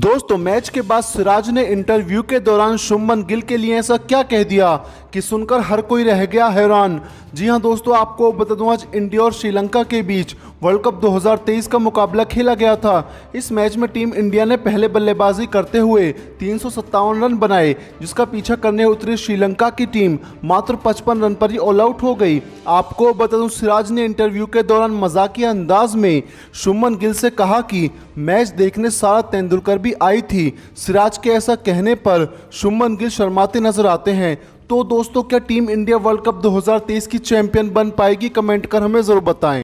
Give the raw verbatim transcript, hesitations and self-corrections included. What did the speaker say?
दोस्तों मैच के बाद सिराज ने इंटरव्यू के दौरान शुभमन गिल के लिए ऐसा क्या कह दिया कि सुनकर हर कोई रह गया हैरान। जी हां दोस्तों, आपको बता दूं आज इंडिया और श्रीलंका के बीच वर्ल्ड कप दो हज़ार तेईस का मुकाबला खेला गया था। इस मैच में टीम इंडिया ने पहले बल्लेबाजी करते हुए तीन सौ सत्तावन रन बनाए, जिसका पीछा करने उतरी श्रीलंका की टीम मात्र पचपन रन पर ही ऑल आउट हो गई। आपको बता दूं सिराज ने इंटरव्यू के दौरान मजाकिया अंदाज में शुभमन गिल से कहा कि मैच देखने सारा तेंदुलकर भी आई थी। सिराज के ऐसा कहने पर शुभमन गिल शर्माते नजर आते हैं। तो दोस्तों, क्या टीम इंडिया वर्ल्ड कप दो हज़ार तेईस की चैंपियन बन पाएगी? कमेंट कर हमें जरूर बताएं।